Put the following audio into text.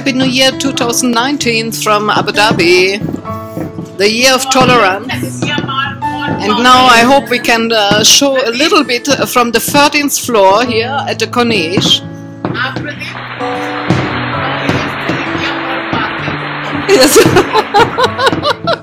Happy New Year 2019 from Abu Dhabi, the year of tolerance. And now I hope we can show a little bit from the 13th floor here at the Corniche. Yes.